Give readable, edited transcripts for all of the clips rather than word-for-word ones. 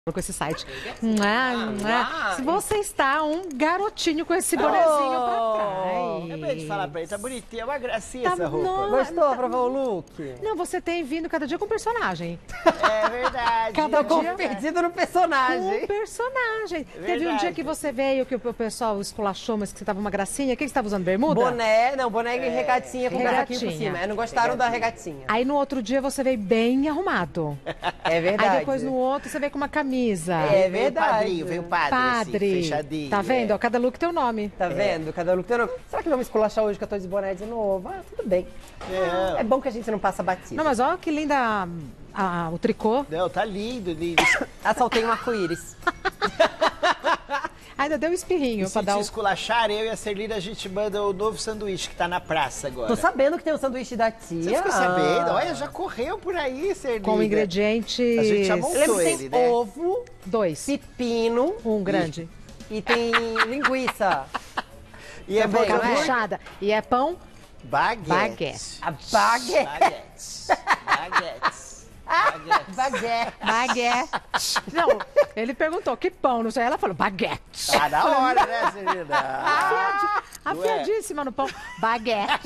com esse site. Se você está um garotinho com esse bonezinho pra trás. Acabei de falar pra ele, tá bonitinha, é uma gracinha essa roupa. Gostou? Aprovou o look? Não, você tem vindo cada dia com um personagem. É verdade. Cada Ficou dia perdido no personagem. um personagem. Teve um dia que você veio, que o pessoal esculachou, mas que você tava uma gracinha. O que você tava usando, bermuda? Boné e regatinha com regatinha. casaquinho por cima. Não gostaram da regatinha. Aí no outro dia você veio bem arrumado. É verdade. Aí depois no outro você veio com uma camisa. É verdade. Veio o padre, Padre. assim, fechadinho. Tá vendo? Ó, cada look tem um nome. Tá vendo? Cada look tem um nome. Será que vamos esculachar hoje que eu tô de boné de novo? Ah, tudo bem. É bom que a gente não passa batido. Não, mas ó que linda o tricô. Não, tá lindo, lindo. Assaltei um arco-íris. Ainda deu um espirrinho Se pra dar te o... esculachar, eu e a Serlina, a gente manda o novo sanduíche que tá na praça agora. Tô sabendo que tem um sanduíche da tia. Você ficou sabendo? Olha, já correu por aí, Serlina. Com ingredientes... A gente já Eu lembro montou que ele, tem né? ovo, 2. pepino Um grande. e tem linguiça. E é Também, bom, não é? Caprichada. E é pão... Baguete. Baguete. A baguete. Baguetes. Baguetes. Baguetes. Baguete. Baguete. Não, ele perguntou que pão, não sei. Ela falou baguete. Tá na hora, né, Serlina? Afiadíssima no pão. Baguete.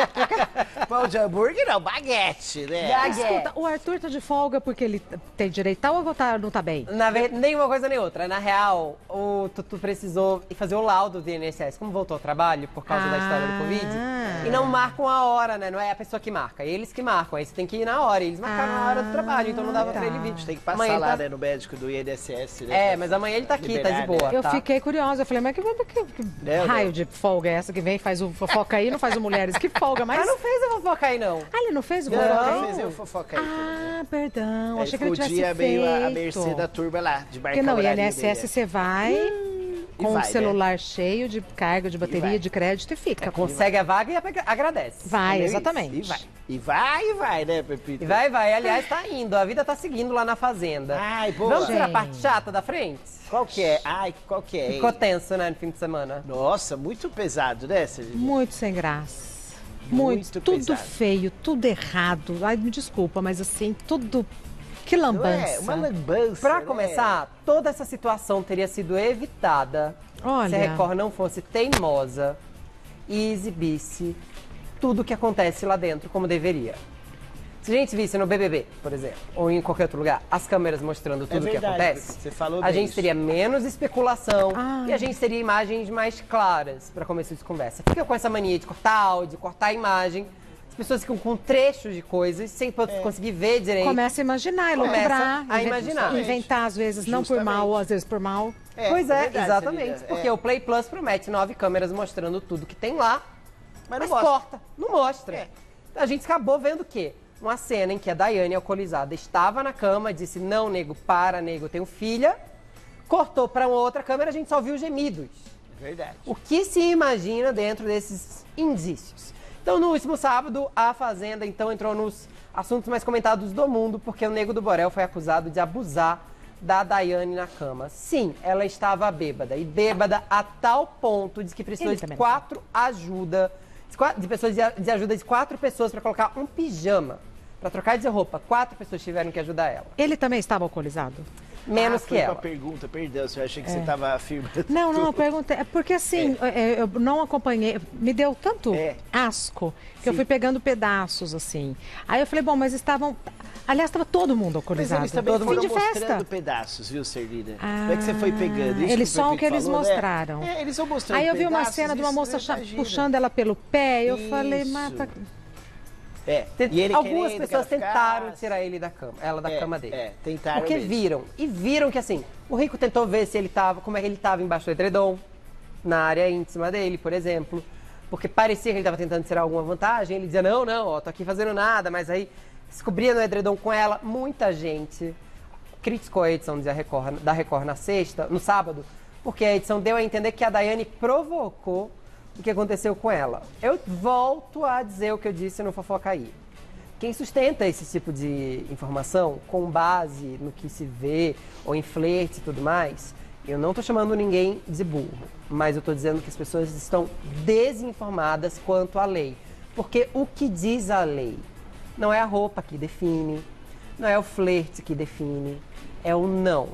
Pão de hambúrguer não, baguete, né? Baguete. Escuta, o Arthur tá de folga porque ele tem direito ou não tá bem? Na verdade, nem uma coisa nem outra. Na real, o Tutu precisou ir fazer o laudo do INSS. Como voltou ao trabalho por causa da história do Covid. E não marcam a hora, né? Não é a pessoa que marca, é eles que marcam. Aí você tem que ir na hora. E eles marcaram na hora do trabalho, então não dava pra ele vir. A gente tem que passar Amanhã lá, tá- né, no médico do INSS, né? É, mas amanhã ele tá aqui, tá de Liberar, boa. Eu tá? fiquei curiosa, eu falei, mas que Não, raio não. de folga é essa que vem, faz o fofoca aí, não faz o mulheres? Que folga, mas... Mas não fez a fofoca aí, não. Ah, ele não fez o Não, fofoca não, aí? fez eu fofoca aí. Ah, perdão, Aí achei que ele ficou o tivesse dia feito. meio à mercê da turma lá, de marcar Porque não, o horário INSS dele. você vai com vai, o celular cheio de carga, de bateria, vai. de crédito e fica. Consegue a vaga e agradece. Vai, Entendeu? exatamente. E vai, né, Pepito? E vai. Aliás, tá indo. A vida tá seguindo lá na fazenda. Ai, boa. Vamos tirar a Gente. parte chata da frente? Qual que é? Ai, qual que é? hein? Ficou tenso, né, no fim de semana. Nossa, muito pesado, né, Serlina? Muito sem graça. Muito tudo pesado. feio, tudo errado. Ai, me desculpa, mas assim, tudo... Que Não lambança. é? Uma lambança, Pra né? começar, toda essa situação teria sido evitada Olha. se a Record não fosse teimosa e exibisse tudo o que acontece lá dentro como deveria. Se a gente visse no BBB, por exemplo, ou em qualquer outro lugar, as câmeras mostrando tudo o que verdade, acontece, você falou a bem gente isso. teria menos especulação Ah. e a gente teria imagens mais claras para começo de conversa. Fica com essa mania de cortar áudio, cortar imagem. As pessoas ficam com trechos de coisas sem conseguir ver direito. Começa a imaginar, Começa elucubrar, a imaginar. inventar às vezes, não por mal, ou às vezes por mal. Pois é, verdade, exatamente. Serlina. Porque o Play Plus promete 9 câmeras mostrando tudo que tem lá, Mas não mas mostra. corta, não mostra. É. A gente acabou vendo o quê? Uma cena em que a Daiane, alcoolizada, estava na cama, disse, não, nego, para, nego, eu tenho filha. Cortou para uma outra câmera, a gente só viu gemidos. Verdade. O que se imagina dentro desses indícios? Então, no último sábado, a Fazenda, então, entrou nos assuntos mais comentados do mundo, porque o Nego do Borel foi acusado de abusar da Daiane na cama. Sim, ela estava bêbada, e bêbada a tal ponto de que precisou Ele de também. 4 ajuda, de ajuda de 4 pessoas para colocar um pijama, para trocar de roupa. 4 pessoas tiveram que ajudar ela, Ele também estava alcoolizado? menos que foi ela. Uma pergunta, perdão, eu achei que você estava afirmando. Não, eu tudo. perguntei. É porque assim, eu não acompanhei, me deu tanto asco que eu fui pegando pedaços assim. Aí eu falei, bom, mas estavam. Aliás, estava todo mundo Mas alcoolizado. eles também Todo foram fim de festa. mostrando pedaços, viu, Serlina? Como é que você foi pegando? Isso Eles que só o Pepito que eles falou, né? mostraram. É, eles vão mostrando Aí eu vi uma pedaços, cena de uma isso moça eu imagino. puxando ela pelo pé. Eu falei, Isso. mata. É, e ele Algumas querendo pessoas que ela tentaram ficasse. tirar ele da cama, ela da cama dele. Tentaram Porque mesmo. viram que assim, o Rico tentou ver se ele tava, como é que ele tava embaixo do edredom, na área íntima dele, por exemplo. Porque parecia que ele tava tentando tirar alguma vantagem, ele dizia, não, ó, tô aqui fazendo nada, mas aí descobria no edredom com ela. Muita gente criticou a edição da Record na sexta, no sábado, porque a edição deu a entender que a Daiane provocou o que aconteceu com ela. Eu volto a dizer o que eu disse no Fofocaí. Quem sustenta esse tipo de informação com base no que se vê, ou em flerte e tudo mais, eu não estou chamando ninguém de burro, mas eu estou dizendo que as pessoas estão desinformadas quanto à lei. Porque o que diz a lei não é a roupa que define, não é o flerte que define, é o não.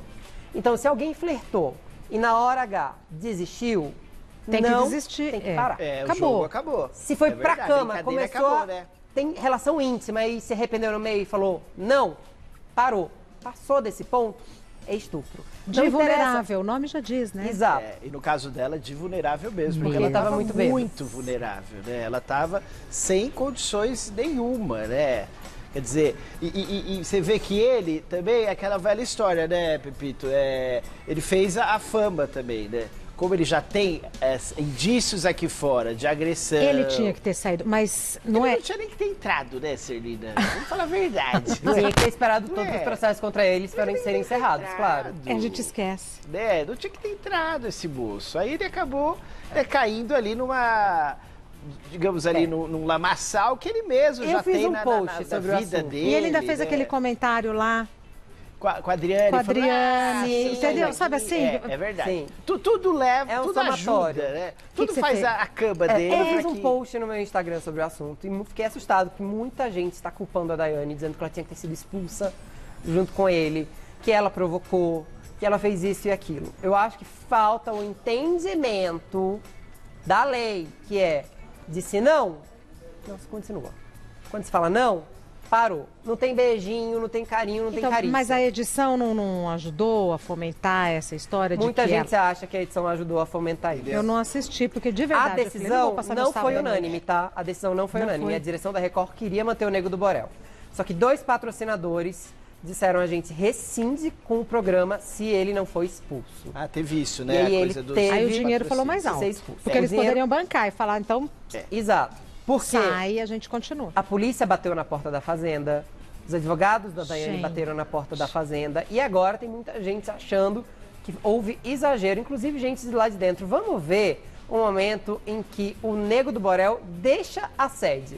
Então, se alguém flertou e na hora H desistiu, Tem que desistir. tem que parar. O Acabou. jogo acabou. Se foi É pra verdade, a cama, brincadeira começou acabou, a... né? Tem relação íntima e se arrependeu no meio e falou não, parou. Passou desse ponto, é estupro. De Não vulnerável, o nome já diz, né? Exato. E no caso dela, de vulnerável mesmo. Porque Ele ela tava estava muito bêbado. muito vulnerável, né? Ela estava sem condições nenhuma, né? Quer dizer, e você vê que ele também, aquela velha história, né, Pepito? Ele fez a fama também, né? Como ele já tem indícios aqui fora de agressão. Ele tinha que ter saído, mas não Ele é. não tinha nem que ter entrado, né, Serlina? Vamos falar a verdade. Não é? Tinha que ter esperado todos É. os processos contra eles para serem encerrados, claro. A gente esquece. Né? Não tinha que ter entrado esse moço. Aí ele acabou caindo ali numa, digamos ali, num lamaçal que ele mesmo Eu já fiz tem um na post sobre o vida assunto. dele. E ele ainda fez né? aquele comentário lá. Com a Adriane. Com a falando, Adriane, sim, entendeu? aqui, Sabe assim? É verdade. Sim. Tudo leva, É um tudo somatório. ajuda, né? Que Tudo você faz fez? a cama dele. Eu fiz pra um que- post no meu Instagram sobre o assunto e fiquei assustado que muita gente está culpando a Daiane, dizendo que ela tinha que ter sido expulsa junto com ele, que ela provocou, que ela fez isso e aquilo. Eu acho que falta o entendimento da lei, que é, disse não se continua. Quando se fala não, parou. Não tem beijinho, não tem carinho, não tem carinho. Mas a edição não ajudou a fomentar essa história de Muita que gente acha que a edição ajudou a fomentar isso. eu não assisti, porque de A verdade eu falei, não vou decisão passar meu não sábado foi à noite. unânime, tá? A decisão não foi Não unânime. foi. A direção da Record queria manter o Nego do Borel. Só que 2 patrocinadores disseram a gente rescinde com o programa se ele não for expulso. Ah, teve isso, né? E aí a ele coisa dos teve- Aí o dinheiro falou mais Ser alto. expulso. Porque É, eles o dinheiro- poderiam bancar e falar, então Exato. Porque sai e a gente continua. a polícia bateu na porta da Fazenda, os advogados da Daiane Gente. bateram na porta da Fazenda e agora tem muita gente achando que houve exagero, inclusive gente de lá de dentro. Vamos ver um momento em que o Nego do Borel deixa a sede,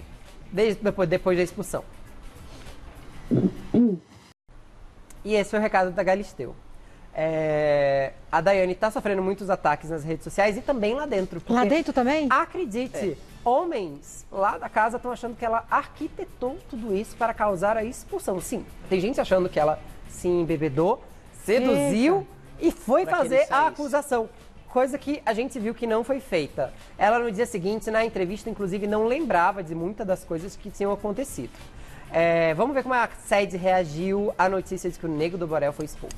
depois da expulsão. E esse foi o recado da Galisteu. A Daiane está sofrendo muitos ataques nas redes sociais e também lá dentro. Lá porque, dentro também? acredite, homens lá da casa estão achando que ela arquitetou tudo isso para causar a expulsão. Sim, tem gente achando que ela se embebedou, seduziu e foi Pra que ele fazer a saísse. acusação. Coisa que a gente viu que não foi feita. Ela, no dia seguinte, na entrevista, inclusive, não lembrava de muitas das coisas que tinham acontecido. Vamos ver como a sede reagiu à notícia de que o Nego do Borel foi expulso.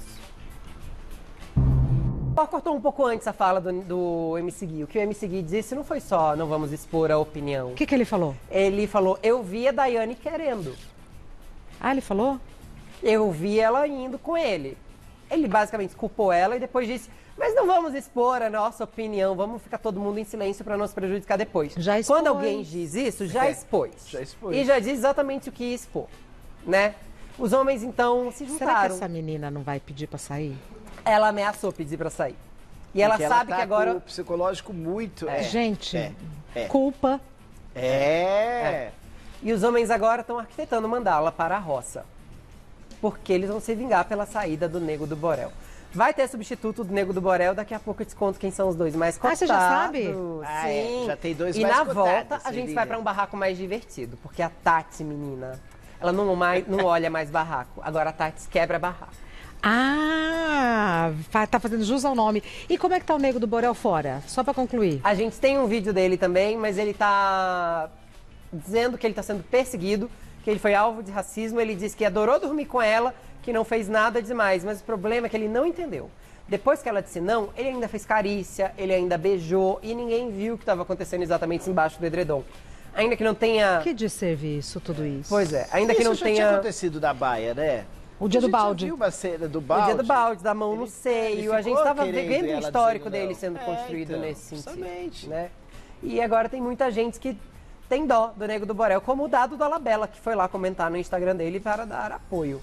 Cortou um pouco antes a fala do MC Gui. O que o MC Gui disse não foi só não vamos expor a opinião. O que ele falou? Ele falou, eu vi a Daiane querendo. Ah, ele falou? Eu vi ela indo com ele. Ele basicamente culpou ela e depois disse, mas não vamos expor a nossa opinião, vamos ficar todo mundo em silêncio para não se prejudicar depois. Já expôs. Quando alguém diz isso, já expôs. Já expôs. E já diz exatamente o que ia expor, né? Os homens, então, se Será que juntaram. essa menina não vai pedir pra sair? Ela ameaçou pedir para sair. E ela Porque sabe tá que agora... com o psicológico muito... Gente, é. culpa. E os homens agora estão arquitetando mandá-la para a roça. Porque eles vão se vingar pela saída do Nego do Borel. Vai ter substituto do Nego do Borel, daqui a pouco eu te conto quem são os dois mais cotados. você já sabe? Ah, é. Sim. Já tem dois e mais na cotados, volta a se gente liga. vai para um barraco mais divertido. Porque a Tati, menina, ela não olha mais barraco. Agora a Tati quebra barraco. Ah, tá fazendo jus ao nome. E como é que tá o Nego do Borel fora? Só pra concluir. A gente tem um vídeo dele também, mas ele tá dizendo que ele tá sendo perseguido, que ele foi alvo de racismo. Ele disse que adorou dormir com ela, que não fez nada demais. Mas o problema é que ele não entendeu. Depois que ela disse não, ele ainda fez carícia, ele ainda beijou e ninguém viu o que estava acontecendo exatamente embaixo do edredom. Ainda que não tenha... Que desserviço tudo isso. Pois é, ainda que Isso não já tinha tenha... acontecido da Baia, né? O dia A do gente já balde. viu uma cena do O balde. dia do balde, da mão no Ele seio. A gente ficou estava querendo vendo o ela histórico dizendo dele não. sendo construído Então, nesse sentido. justamente. Né? E agora tem muita gente que tem dó do Nego do Borel, como o Dado do Alabella, que foi lá comentar no Instagram dele para dar apoio.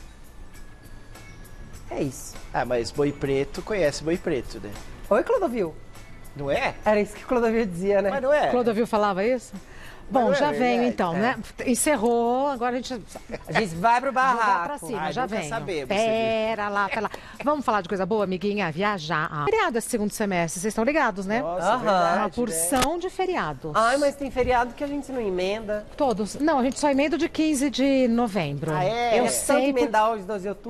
É isso. Ah, mas Boi Preto conhece Boi Preto, né? Oi, Clodovil. Não é? Era isso que o Clodovil dizia, né? Mas não é? Clodovil falava isso? Bom, não é já venho verdade, então, né? Encerrou, agora a gente... A gente vai pro Vou dar pra barraco. cima, Ai, já nunca venho. sabemos, Pera lá. Vamos falar de coisa boa, amiguinha? Viajar. Feriado esse segundo semestre, vocês estão ligados, né? Nossa, Aham. verdade, Uma né? porção de feriados. Ai, mas tem feriado que a gente não emenda. Todos. Não, a gente só emenda de 15 de novembro. Ah, é? Eu É sei. tanto emendar os 12 de outubro.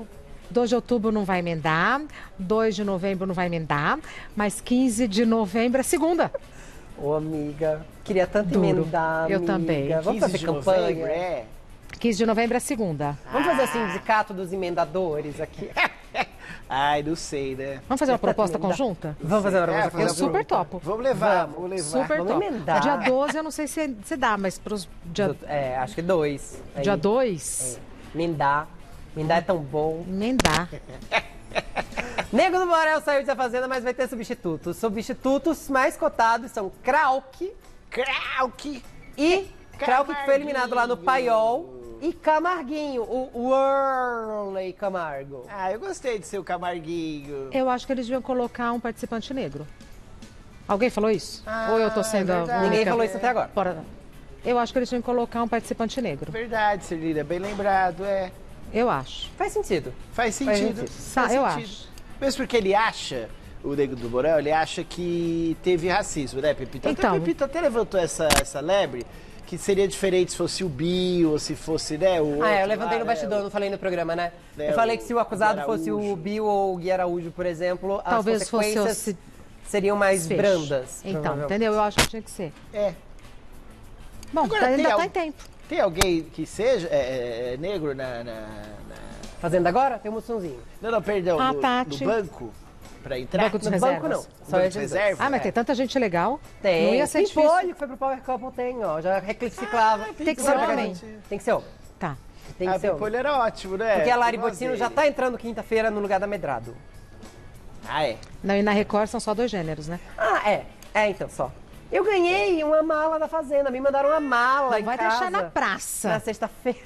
2 de outubro não vai emendar, 2 de novembro não vai emendar, mas 15 de novembro é segunda. Ô, amiga, queria tanto Duro. emendar, Eu amiga. também. Vamos 15 fazer de campanha? novembro, 15 de novembro é segunda. Vamos fazer assim, sindicato dos emendadores aqui. Ai, não sei, né? Vamos fazer uma proposta conjunta? Vamos fazer uma É, proposta fazer Eu uma conjunta? super topo. Vamos levar, Vamos. vamos levar. Super Vamos top. emendar. Dia 12 eu não sei se dá, mas pros dia Acho que 2. dia 2, Emendar. Emendar é tão bom. emendar. Nego do Borel saiu da Fazenda, mas vai ter substitutos. Substitutos mais cotados são Krauk Krauk! e Krauk, que foi eliminado lá no Camarguinho. Paiol, e Camarguinho, o Whirley Camargo. Ah, eu gostei de ser o Camarguinho. Eu acho que eles deviam colocar um participante negro. Alguém falou isso? Ah, Ou eu tô sendo a verdade. única? Ninguém falou isso até agora. Fora. Eu acho que eles deviam colocar um participante negro. Verdade, Celina, bem lembrado, é. Eu acho. Faz sentido. Faz sentido. sentido. Faz Eu sentido. acho. Mesmo porque ele acha, o Nego do Borel, ele acha que teve racismo, né, Pepito? Então. Até o Pepito até levantou essa lebre, que seria diferente se fosse o Bill, ou se fosse, né, o outro Eu levantei lá, no bastidor, não falei no programa, né? Né, Eu falei que se o acusado o fosse o Araújo. Bill ou o Gui Araújo, por exemplo, Talvez as fosse consequências seriam mais Fecho. brandas. Então, provavelmente. entendeu? Eu acho que tinha que ser. É. Bom, Agora, ainda tem tá al- em tempo. Tem alguém que seja negro Fazendo agora, tem um moçãozinho. Não, perdão, A no Tati. banco, pra entrar? Banco de No reservas. banco, não. No Só banco esses de dois. reserva? Ah, mas tem tanta gente legal. Tem. Não ia ser difícil. Pimpolho, que foi pro Power Couple, tem, ó. Já reciclava. Tem que ser homem. Tem que ser homem. Tá. Tem A que ser homem. Pimpolho era ótimo, né? Porque a Lari Eu gosto Bottino dele. já tá entrando quinta-feira no lugar da Medrado. Ah, é? Não, e na Record são só 2 gêneros, né? Ah, é. É, então, só. Eu ganhei uma mala da Fazenda. Me mandaram uma mala Não em vai casa. deixar na praça. Na sexta-feira.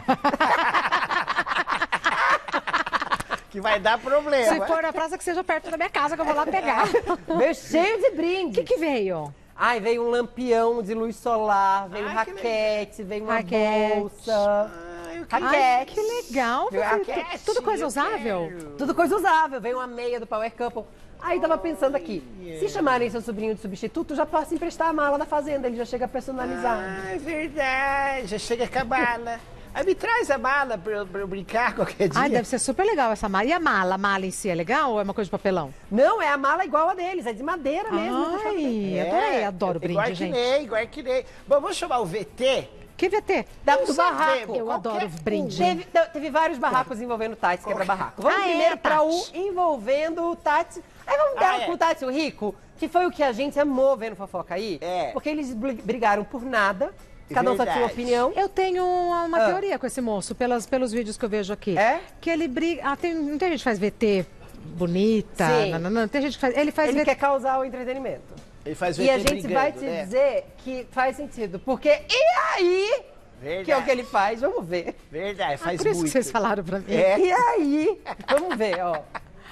Que vai dar problema. Se for na praça, que seja perto da minha casa, que eu vou lá pegar. Veio cheio de O brinde. que veio? Ai, veio um lampião de luz solar, veio Ai, que raquete, veio uma Raquete. bolsa. Ai, Ai, Raquete. que legal. Viu? Viu? Raquete, Tudo coisa eu usável. quero. Tudo coisa usável. Veio uma meia do Power Couple. Aí tava pensando aqui, se chamarem seu sobrinho de substituto, já posso emprestar a mala da Fazenda, ele já chega personalizado. Ah, é verdade. Já chega com a mala. Aí me traz a mala pra eu brincar qualquer dia. Ai, deve ser super legal essa mala. E a mala? A mala em si é legal ou é uma coisa de papelão? Não, é a mala igual a deles, é de madeira mesmo. Ai, É, adorei. Adoro igual brinde, gente. Igual que nem. Bom, vamos chamar o VT? Que VT? Dá Não pro sabemos, barraco. Eu qualquer adoro um. brinde. Teve vários barracos envolvendo o Tati, quebra-barraco. Vamos Ah, é, primeiro pra o Tati. envolvendo o Tati. Aí vamos dar é. com o Tati o Rico, que foi o que a gente amou vendo fofoca aí. É. Porque eles brigaram por nada, cada um só tinha uma Verdade. opinião. Eu tenho uma Ah. teoria com esse moço, pelos vídeos que eu vejo aqui. É? Que ele briga. Não tem gente que faz VT bonita. Sim. Não, tem gente que faz. Ele faz Ele VT. quer causar o entretenimento. Ele faz VT E a gente brigando, vai te né? dizer que faz sentido. Porque, e aí? Verdade. Que é o que ele faz, vamos ver. Verdade, faz Por isso muito. que vocês falaram pra mim. É. E aí? Vamos ver, ó.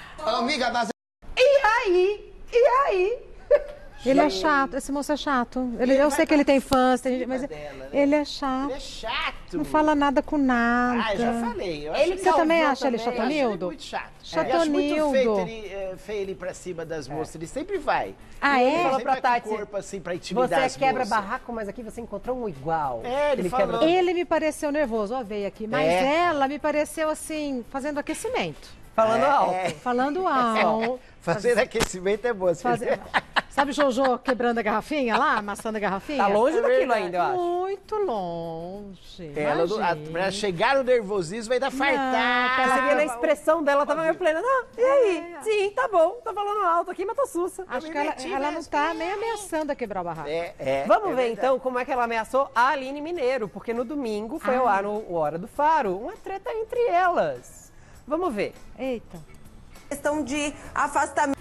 Amiga das... E aí? E aí? Ele é chato, esse moço é chato. Eu sei que ele tem fãs, tem gente, mas dela, né? ele é chato. Ele é chato. Não fala nada com nada. Ah, eu já falei. Eu acho Ele ele Você também causou acha ele também. Eu acho ele chatonildo? muito chato. Chatonildo. Eu acho muito feio ele ir pra cima das moças. Ele sempre vai. Ah, Ele é? Falou sempre pra vai com Tati, o corpo assim pra intimidar Você as quebra moças. barraco, mas aqui você encontrou um igual. É, ele falou. Ele me pareceu nervoso, ó, veio aqui. Mas É. ela me pareceu assim, fazendo aquecimento. Falando alto. Falando alto. Fazer aquecimento é bom. Fazer- Sabe o Jojo quebrando a garrafinha lá, amassando a garrafinha? Tá longe É daquilo verdade. ainda, eu acho. Muito longe. Ela, Imagina. pra chegar no nervosismo, ainda fartar. pra Você via na expressão dela, tava meio plena. Não, e aí? Sim, tá bom, tô falando alto aqui, mas tô sussa. Acho que me meti ela não mesmo. tá nem ameaçando a quebrar o barraco. Vamos ver então como é que ela ameaçou a Aline Mineiro, porque no domingo foi ao ar no Hora do Faro uma treta entre elas. Vamos ver. Eita. Questão de afastamento.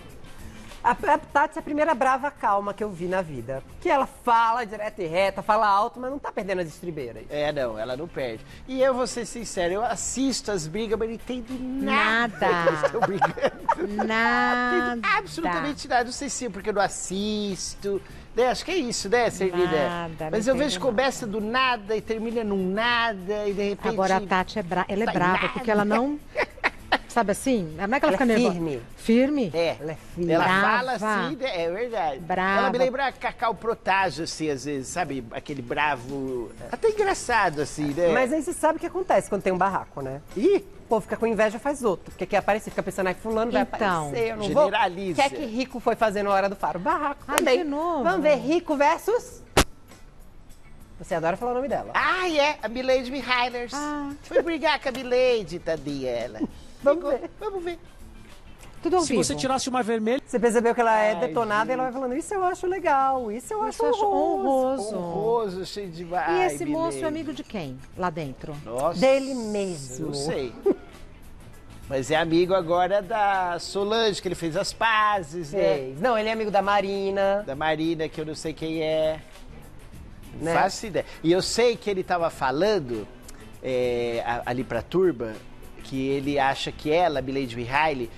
A Tati é a primeira brava calma que eu vi na vida. Que ela fala direto e reta, fala alto, mas não tá perdendo as estribeiras. Não, ela não perde. E eu vou ser sincero, eu assisto as brigas, mas não entendo nada. Nada. que eles estão brigando. Nada. Não entendo absolutamente nada. Não sei se é porque eu não assisto. Né? Acho que é isso, né, Serlina? Nada, Mas não eu vejo entendo que começa do nada e termina num nada e de repente... Agora a Tati ela é Tá brava, nada. porque ela não. Sabe assim? Não é que ela fica é nervosa. firme. Firme? Ela é firme. Ela Brava. fala assim, né? É verdade. Brava. Ela me lembra a Cacau Protásio, assim, às vezes, sabe? Aquele bravo, até engraçado, assim, né? Mas aí você sabe o que acontece quando tem um barraco, né? Ih, O povo fica com inveja, faz outro. Porque quer aparecer, fica pensando, ai, fulano vai Então, aparecer, eu não generaliza. vou. O que é que Rico foi fazer na hora do faro? Barraco Ai, também. de novo. Vamos ver, Rico versus... Você adora falar o nome dela. a Milady Mihailers. Foi brigar com a Milady, tadinha, ela. Vamos ver. Tudo ao Se vivo. você tirasse uma vermelha, Você percebeu que ela é Ai, detonada e ela vai falando, isso eu acho legal, isso eu acho Isso eu acho honroso. Honroso, cheio de... E Ai, esse moço é Milady. amigo de quem lá dentro? Nossa, Dele mesmo. Não sei. Mas é amigo agora da Solange, que ele fez as pazes, né? Fez. Não, ele é amigo da Marina. Da Marina, que eu não sei quem é. Não Né? faço ideia. E eu sei que ele tava falando ali pra turma que ele acha que ela, Milady Mihaly,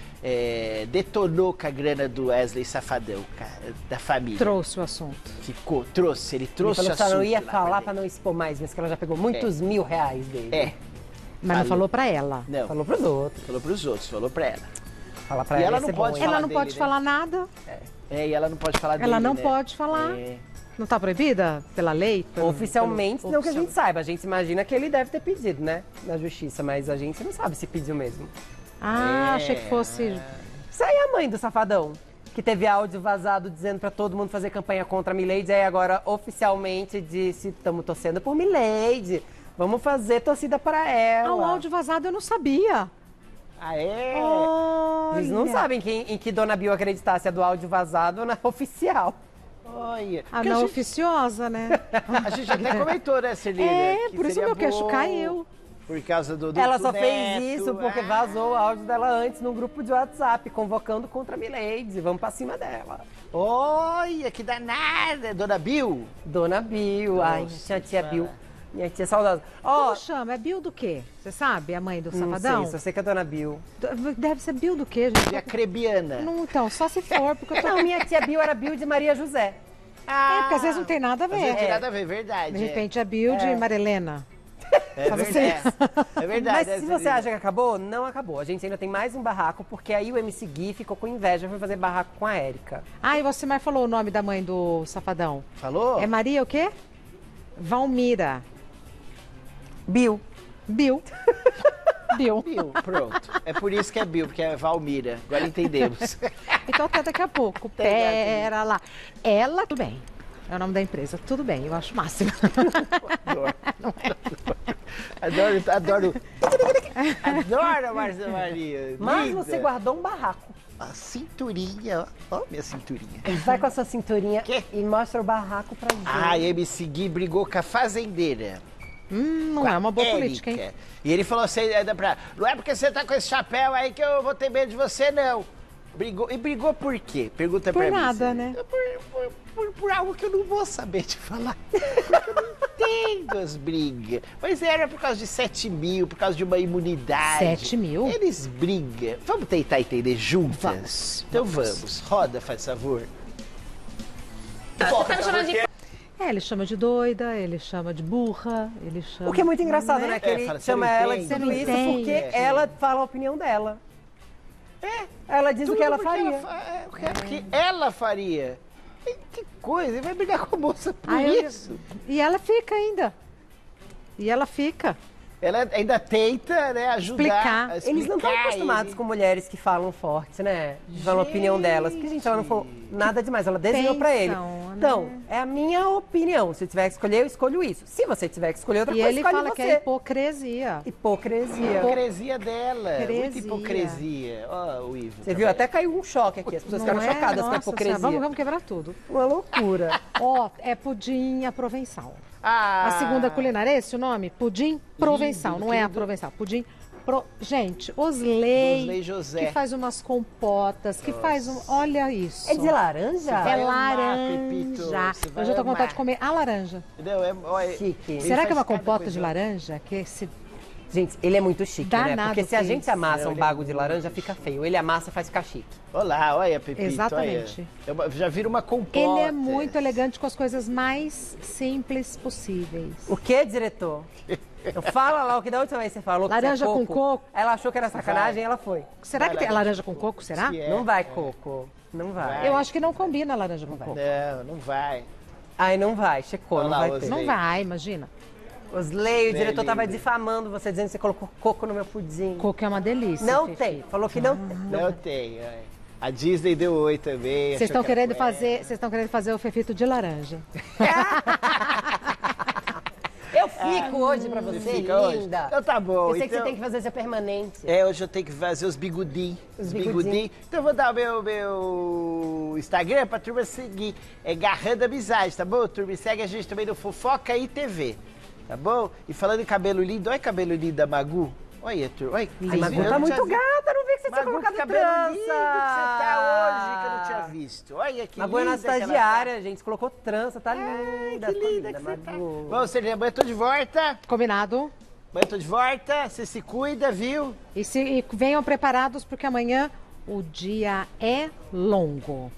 detonou com a grana do Wesley Safadão, cara, da família. Trouxe o assunto. Ele Ele trouxe falou o que ela não assunto ia lá falar pra pra não expor mais, mas que ela já pegou muitos R$1.000 dele. É, Mas não falou pra ela. não. Falou pros outros. Falou pros outros, falou pra ela. Fala pra E ela, ela não ia ser pode bom, hein? falar Ela não dele, pode né? falar nada. E ela não pode falar dele, Ela não né? pode falar. É. Não tá proibida pela lei? Oficialmente, pelo- não que a gente saiba. A gente imagina que ele deve ter pedido, né? Na justiça, mas a gente não sabe se pediu mesmo. Ah, achei que fosse... Isso aí é a mãe do Safadão, que teve áudio vazado dizendo pra todo mundo fazer campanha contra a Milady, aí agora oficialmente disse, estamos torcendo por Milady, vamos fazer torcida para ela. Ah, o áudio vazado eu não sabia. Ah, é? Eles não Olha. sabem em que Dona Bill acreditar, se é do áudio vazado ou na oficial. Olha. A Porque não gente- oficiosa, né? A gente até comentou, né, Celina? É, que por isso seria meu queixo bom caiu. Por causa do Ela do só Neto. fez isso porque vazou o áudio dela antes num grupo de WhatsApp, convocando contra a Milady. Vamos pra cima dela. Olha, que danada. Dona Bill? Dona Bill, ai, Nossa, minha tia fala. Bill. Minha tia saudosa. Ó, Como chama? É Bill do quê? Você sabe? A mãe do não Safadão? sei, só sei que é Dona Bill. Deve ser Bill do quê, gente? E a Crebiana? Não, então, só se for, porque eu tô... Não, minha tia Bill era Bill de Maria José. É, porque às vezes não tem nada a Às vezes não ver. tem nada a ver, verdade. De repente é Bill de Marilena. É verdade. É verdade. Mas né, se você Celina? acha que acabou, não acabou. A gente ainda tem mais um barraco, porque aí o MC Gui ficou com inveja e foi fazer barraco com a Érica. Ah, e você mais falou o nome da mãe do Safadão. Falou? É Maria o quê? Valmira. Bill. Bill. Bill. Bill, pronto. É por isso que é Bill, porque é Valmira. Agora entendemos. Então até daqui a pouco. Pera lá. Ela, tudo bem. É o nome da empresa. Tudo bem, eu acho o máximo. Adoro a Marcia Maria. Mas Linda. você guardou um barraco. A cinturinha, ó minha cinturinha. Vai com a sua cinturinha Quê? e mostra o barraco pra gente. Ah, MC Gui brigou com a fazendeira. Não é uma boa Érica. política, hein? E ele falou assim, não é porque você tá com esse chapéu aí que eu vou ter medo de você, não. Brigou. E brigou por quê? Pergunta Por pra mim. nada, Cê. né? Por algo que eu não vou saber te falar. Porque eu não entendo as brigas. Mas era por causa de 7 mil, por causa de uma imunidade. 7 mil? Eles brigam. Vamos tentar entender juntas? Vamos. Então vamos. Roda, faz favor. É, ele chama de doida, ele chama de burra, ele chama... O que é muito engraçado, né? Que É, ele fala, você chama não ela de entende. tudo Você não isso entende. porque É. ela fala a opinião dela. Ela diz o que ela Tudo porque faria. o que ela faria. E que coisa, ele vai brigar com a moça por Ah, eu- isso. E ela fica ainda. E ela fica. Ela ainda tenta, né, ajudar. Explicar. a Eles não estão explicar acostumados ele. com mulheres que falam forte, né? Falam a opinião delas. Porque, gente, ela não falou nada demais. Ela desenhou pra ele. Pensam, né? Então, é a minha opinião. Se eu tiver que escolher, eu escolho isso. Se você tiver que escolher outra E coisa, ele escolhe fala você. que é hipocrisia. Hipocrisia. Hipocrisia dela. Muita Hipocrisia. hipocrisia. Ó, o Ivo. Você viu? Até caiu um choque aqui. As pessoas Não ficaram chocadas com a Nossa hipocrisia. Senhora, vamos quebrar tudo. Uma loucura. Ó, é pudim a provençal. Ah, A segunda culinária, é esse o nome? Pudim provençal, Lindo, não é a lindo. provençal. Pudim Gente, Osley, Osley José. que faz umas compotas, que faz um... Olha isso. É de laranja? É vai amar, laranja. Pepito, você vai Hoje eu tô com amar. vontade de comer a laranja. Entendeu? Chique. ele Será que é faz uma cada compota coisa. de laranja? Que esse... Gente, ele é muito chique, né? Danado Porque se a fez. gente amassa Não, um ele bago é de laranja, fica feio. Ele amassa, faz ficar chique. Olá, olha, Pepito. Exatamente. Olha. Já vira uma compota. Ele é muito elegante com as coisas mais simples possíveis. O que, diretor? Eu falo lá o que da última vez você falou que Laranja isso é com coco. Ela achou que era sacanagem e ela foi. Será que tem laranja com coco, será? Que é. Não vai, Coco. Não vai. Eu acho que não combina laranja com coco. Não vai. Ai, não vai. Checou, Olha não lá, vai ter. Não vai, imagina. Osley, o diretor tava lindo. difamando você, dizendo que você colocou coco no meu pudim. Coco é uma delícia. Não Fifi. tem. Falou que não tem. Não tem. é. A Disney deu oi também. Vocês estão querendo fazer o fefito de laranja. Eu fico hoje pra você, Fica hoje? linda. Então tá bom. Eu sei que você então- tem que fazer seu permanente. Hoje eu tenho que fazer os bigudinhos. Os bigudinhos. Então eu vou dar o meu Instagram pra turma seguir. É Garrando Amizade, tá bom? Turma, segue a gente também no Fofoca e TV, tá bom? E falando em cabelo lindo, olha o cabelo lindo da Magu. Olha, turma. Olha, Ai, Magu tá muito gata, não vi que você tinha Magu, que colocado cabelo trança. lindo que você tá hoje, que eu não tinha visto. Olha que Magu é linda nossa que ela estagiária, gente. Colocou trança, tá tá. linda. Que tá linda que você tá. Magu. Bom, Serena, amanhã eu tô de volta. Combinado? Amanhã eu tô de volta. Você se cuida, viu? E venham preparados porque amanhã o dia é longo.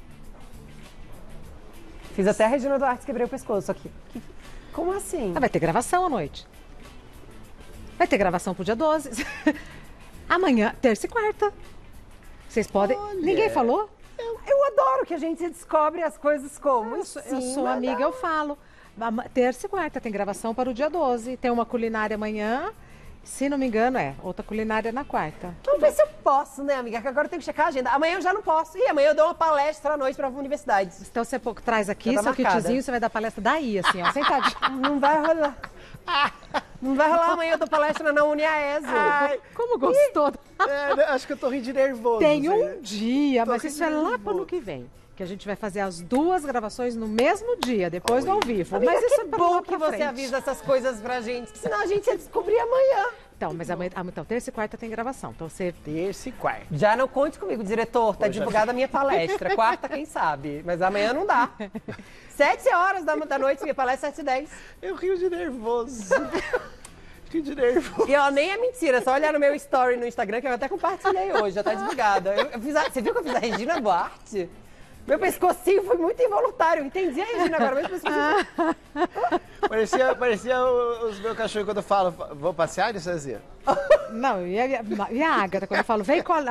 Fiz até a Regina Duarte, quebrei o pescoço aqui. Como assim? Ah, vai ter gravação à noite. Vai ter gravação pro dia 12. Amanhã, terça e quarta. Vocês podem. Olha. Ninguém falou? Eu adoro que a gente descobre as coisas como. Eu sou amiga, eu falo. Terça e quarta tem gravação para o dia 12. Tem uma culinária amanhã. Se não me engano, outra culinária na quarta. Vamos ver se eu posso, né, amiga? Que agora eu tenho que checar a agenda. Amanhã eu já não posso. E amanhã eu dou uma palestra à noite para universidades. Então você traz aqui Já tá seu marcada. kitzinho, você vai dar palestra daí, assim, ó, sentadinho. Não vai rolar. Não vai rolar amanhã, eu dou palestra na Uniaeso. Ai, Como gostou? acho que eu tô rindo de nervoso. Tem Serena. um dia, Tô mas isso é lá nervoso. para o ano que vem. Que a gente vai fazer as duas gravações no mesmo dia, depois do ao vivo. Amiga, Mas isso que é pra bom lá que pra você frente. avisa essas coisas pra gente, senão a gente ia descobrir amanhã. Então, mas amanhã, então, terça e quarta tem gravação. Então você. Terça e quarta. Já não conte comigo, diretor, tá divulgada a minha palestra. Quarta, quem sabe, mas amanhã não dá. 7h da noite, minha palestra é 7h10. Eu rio de nervoso. Rio de nervoso. E ó, nem é mentira, só olhar no meu story no Instagram, que eu até compartilhei hoje, já tá divulgada. Você viu que eu fiz a Regina Duarte? Meu pescocinho foi muito involuntário, eu entendi a Regina agora, meu pescocinho. Parecia os meus cachorros quando eu falo, vou passear, Cezinha? Não, e a Agatha, quando eu falo, vem com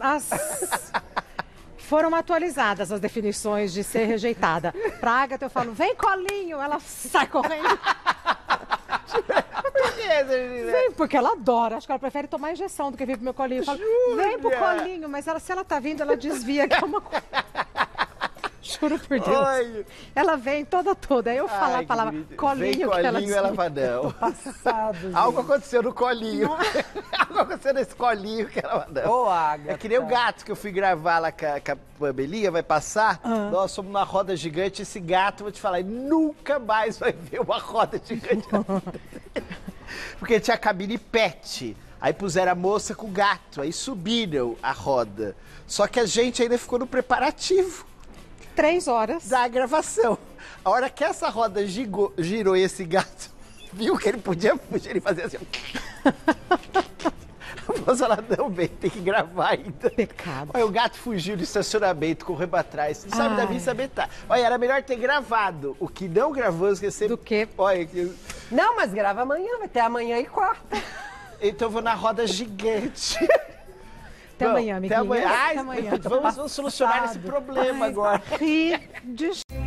foram atualizadas as definições de ser rejeitada. Pra Agatha eu falo, vem colinho, ela sai correndo. Por que, Cezinha? Vem, porque ela adora, acho que ela prefere tomar injeção do que vir pro meu colinho. Eu falo, vem pro Júlia! colinho, mas se ela tá vindo, ela desvia, que é uma coisa. Juro por Deus. Oi. Ela vem toda. Aí eu falo a Ai, palavra querida. colinho, Vem que ela colinho, ela desvia. fala, não. Passado, Algo aconteceu no colinho. Algo aconteceu nesse colinho que ela não. Ô, Agatha. É que nem o gato que eu fui gravar lá com a Pamelinha, vai passar. Nós somos numa roda gigante. Esse gato, vou te falar, ele nunca mais vai ver uma roda gigante. Porque tinha a cabine pet. Aí puseram a moça com o gato. Aí subiram a roda. Só que a gente ainda ficou no preparativo 3 horas. da gravação. A hora que essa roda girou e esse gato viu que ele podia fugir, ele fazia assim. A moça lá, não, bem, tem que gravar ainda. Pecado. Olha, o gato fugiu do estacionamento, correu pra trás. Não sabe da mim, saber tá. Olha, era melhor ter gravado. O que não gravou, eu esqueci. Do que? Olha, que... Não, mas grava amanhã, vai ter amanhã e quarta. Então eu vou na roda gigante. Até amanhã, amiguinha. Até amanhã. Ai, Até amanhã. vamos solucionar esse problema agora. Ri de